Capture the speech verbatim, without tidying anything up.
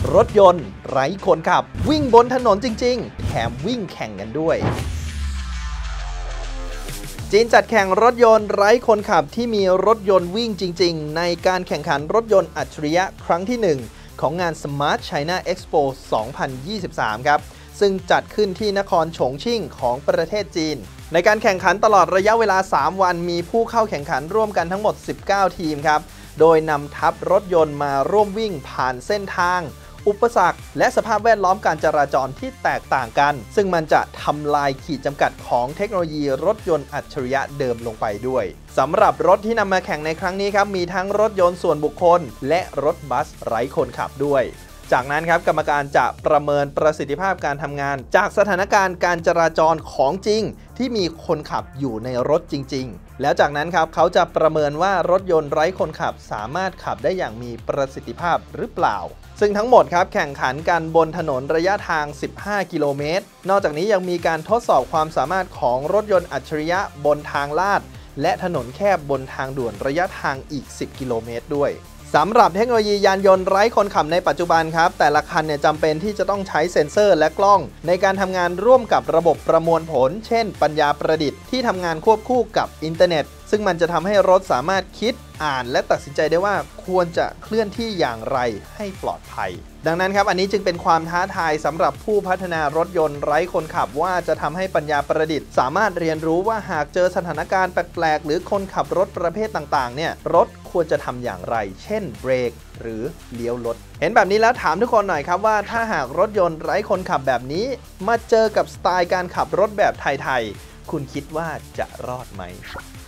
รถยนต์ไร้คนขับวิ่งบนถนนจริงๆแถมวิ่งแข่งกันด้วยจีนจัดแข่งรถยนต์ไร้คนขับที่มีรถยนต์วิ่งจริงๆในการแข่งขันรถยนต์อัจฉริยะครั้งที่หนึ่งของงาน Smart China Expo สองพันยี่สิบสาม ครับซึ่งจัดขึ้นที่นครฉงชิ่งของประเทศจีนในการแข่งขันตลอดระยะเวลาสามวันมีผู้เข้าแข่งขันร่วมกันทั้งหมดสิบเก้าทีมครับโดยนำทัพรถยนต์มาร่วมวิ่งผ่านเส้นทางอุปสรรคและสภาพแวดล้อมการจราจรที่แตกต่างกันซึ่งมันจะทำลายขีดจำกัดของเทคโนโลยีรถยนต์อัจฉริยะเดิมลงไปด้วยสำหรับรถที่นำมาแข่งในครั้งนี้ครับมีทั้งรถยนต์ส่วนบุคคลและรถบัสไร้คนขับด้วยจากนั้นครับกรรมการจะประเมินประสิทธิภาพการทำงานจากสถานการณ์การจราจรของจริงที่มีคนขับอยู่ในรถจริงๆแล้วจากนั้นครับเขาจะประเมินว่ารถยนต์ไร้คนขับสามารถขับได้อย่างมีประสิทธิภาพหรือเปล่าซึ่งทั้งหมดครับแข่งขันกันบนถนนระยะทางสิบห้ากิโลเมตรนอกจากนี้ยังมีการทดสอบความสามารถของรถยนต์อัจฉริยะบนทางลาดและถนนแคบบนทางด่วนระยะทางอีกสิบกิโลเมตรด้วยสำหรับเทคโนโลยียานยนต์ไร้คนขับในปัจจุบันครับแต่ละคันเนี่ยจำเป็นที่จะต้องใช้เซ็นเซอร์และกล้องในการทำงานร่วมกับระบบประมวลผลเช่นปัญญาประดิษฐ์ที่ทำงานควบคู่กับอินเทอร์เน็ตซึ่งมันจะทำให้รถสามารถคิดอ่านและตัดสินใจได้ว่าควรจะเคลื่อนที่อย่างไรให้ปลอดภัยดังนั้นครับอันนี้จึงเป็นความท้าทายสำหรับผู้พัฒนารถยนต์ไร้คนขับว่าจะทำให้ปัญญาประดิษฐ์สามารถเรียนรู้ว่าหากเจอสถานการณ์แปลกๆหรือคนขับรถประเภทต่างๆเนี่ยรถควรจะทำอย่างไรเช่นเบรกหรือเลี้ยวรถเห็นแบบนี้แล้วถามทุกคนหน่อยครับว่าถ้าหากรถยนต์ไร้คนขับแบบนี้มาเจอกับสไตล์การขับรถแบบไทยๆคุณคิดว่าจะรอดไหม